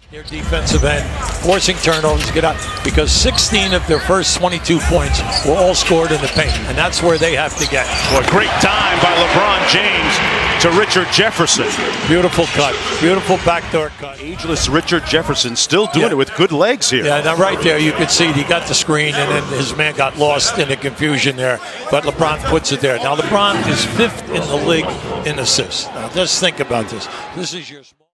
Their defensive end, forcing turnovers to get out, because 16 of their first 22 points were all scored in the paint, and that's where they have to get. Well, great time by LeBron James to Richard Jefferson. Beautiful cut, beautiful backdoor cut. Ageless Richard Jefferson still doing it with good legs here. Yeah, now right there you can see he got the screen, and then his man got lost in the confusion there, but LeBron puts it there. Now LeBron is 5th in the league in assists. Now just think about this. This is your